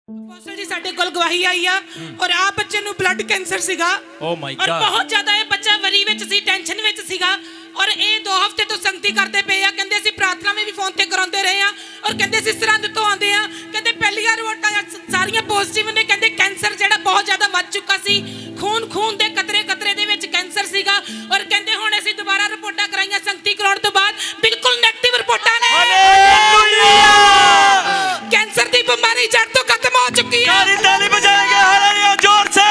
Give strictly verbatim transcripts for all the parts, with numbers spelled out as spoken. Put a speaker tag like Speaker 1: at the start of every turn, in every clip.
Speaker 1: Apostle ਜੀ ਸਾਡੇ ਕੋਲ ਗਵਾਹੀ ਆਈ ਆ ਔਰ ਆ ਬੱਚੇ ਨੂੰ ਬਲੱਡ ਕੈਂਸਰ ਸੀਗਾ।
Speaker 2: ਓ ਮਾਈ
Speaker 1: ਔਰ
Speaker 2: ਗॉड
Speaker 1: ਬਹੁਤ ਜ਼ਿਆਦਾ ਇਹ ਬੱਚਾ ਵਰੀ ਵਿੱਚ ਸੀ, ਟੈਨਸ਼ਨ ਵਿੱਚ ਸੀਗਾ ਔਰ ਇਹ ਦੋ ਹਫ਼ਤੇ ਤੋਂ ਸੰਗਤੀ ਕਰਦੇ ਪਏ ਆ। ਕਹਿੰਦੇ ਅਸੀਂ ਪ੍ਰਾਰਥਨਾ ਵੀ ਫੋਨ ਤੇ ਕਰਾਉਂਦੇ ਰਹੇ ਆ ਔਰ ਕਹਿੰਦੇ ਅਸੀਂ ਸਰਹੰਦ ਤੋਂ ਆਉਂਦੇ ਆ। ਕਹਿੰਦੇ ਪਹਿਲੀਆਂ ਰਿਪੋਰਟਾਂ ਸਾਰੀਆਂ ਪੋਜ਼ਿਟਿਵ ਨੇ। ਕਹਿੰਦੇ ਕੈਂਸਰ ਜਿਹੜਾ ਬਹੁਤ ਜ਼ਿਆਦਾ ਵੱਧ ਚੁੱਕਾ ਸੀ, ਖੂਨ ਖੂਨ ਦੇ ਕਤਰੇ ਕਤਰੇ ਦੇ ਵਿੱਚ ਕੈਂਸਰ ਸੀਗਾ ਔਰ ਕਹਿੰਦੇ ਹੁਣ ਅਸੀਂ ਦੁਬਾਰਾ ਰਿਪੋਰਟਾਂ ਕਰਾਈਆਂ ਸੰਗਤੀ ਕਰਾਉਣ ਤੋਂ ਬਾਅਦ ਬਿਲਕੁਲ ਨੈਗੇਟਿਵ ਰਿਪੋਰਟਾਂ ਨੇ। कैंसर की बीमारी जड़ तो खत्म हो चुकी है।
Speaker 2: ताली बजाएंगे हालेलुया जोर से।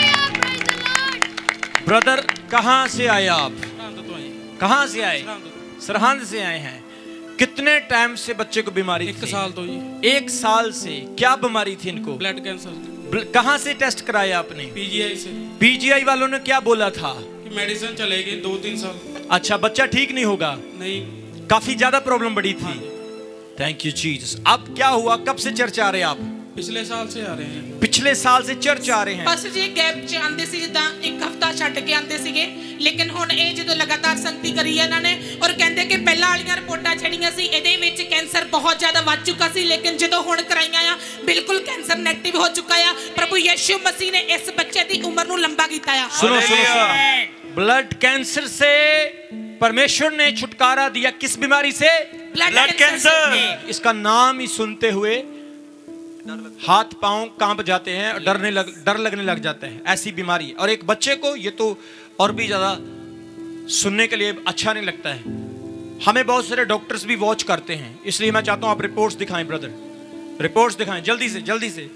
Speaker 2: ब्रदर कहाँ से आए आप? कहाँ से आए? सरहंद से आए हैं। कितने टाइम से बच्चे को बीमारी
Speaker 3: एक
Speaker 2: थी?
Speaker 3: साल तो जी।
Speaker 2: एक साल से। क्या बीमारी थी इनको?
Speaker 3: Blood cancer.
Speaker 2: कहाँ से टेस्ट कराया आपने?
Speaker 3: पीजीआई से।
Speaker 2: पीजीआई वालों ने क्या बोला था?
Speaker 3: कि मेडिसिन चलेगी दो तीन साल।
Speaker 2: अच्छा, बच्चा ठीक नहीं होगा?
Speaker 3: नहीं,
Speaker 2: काफी ज्यादा प्रॉब्लम बढ़ी थी। Thank you Jesus. अब क्या हुआ? कब से चर्च आ रहे हैं आप?
Speaker 3: पिछले साल से आ रहे हैं।
Speaker 2: पिछले साल से चर्च आ रहे हैं।
Speaker 1: बस जी गैप च आंदे सी, जिदा एक हफ्ता छड्ड के आंदे सीगे, लेकिन हुण ਇਹ ਜਦੋਂ ਲਗਾਤਾਰ ਸੰਗਤੀ ਕਰੀ ਹੈ ਇਹਨਾਂ ਨੇ ਔਰ ਕਹਿੰਦੇ ਕਿ ਪਹਿਲਾਂ ਵਾਲੀਆਂ ਰਿਪੋਰਟਾਂ ਜਿਹੜੀਆਂ ਸੀ ਇਹਦੇ ਵਿੱਚ ਕੈਂਸਰ ਬਹੁਤ ਜ਼ਿਆਦਾ ਵੱਧ ਚੁੱਕਾ ਸੀ, ਲੇਕਿਨ ਜਦੋਂ ਹੁਣ ਕਰਾਈਆਂ ਆ ਬਿਲਕੁਲ ਕੈਂਸਰ ਨੈਗੇਟਿਵ ਹੋ ਚੁੱਕਾ ਆ। ਪ੍ਰਭੂ ਯਿਸੂ ਮਸੀਹ ਨੇ ਇਸ ਬੱਚੇ ਦੀ ਉਮਰ ਨੂੰ ਲੰਬਾ ਕੀਤਾ ਆ।
Speaker 2: सुनो सुनो, ब्लड कैंसर से परमेश्वर ने छुटकारा दिया। किस बीमारी से?
Speaker 1: Blood cancer.
Speaker 2: इसका नाम ही सुनते हुए हाथ पांव कांप जाते हैं और डरने लग डर लगने लग जाता है। ऐसी बीमारी और एक बच्चे को ये तो और भी ज्यादा सुनने के लिए अच्छा नहीं लगता है। हमें बहुत सारे डॉक्टर्स भी वॉच करते हैं, इसलिए मैं चाहता हूं आप रिपोर्ट्स दिखाएं ब्रदर, रिपोर्ट्स दिखाएं जल्दी से जल्दी से।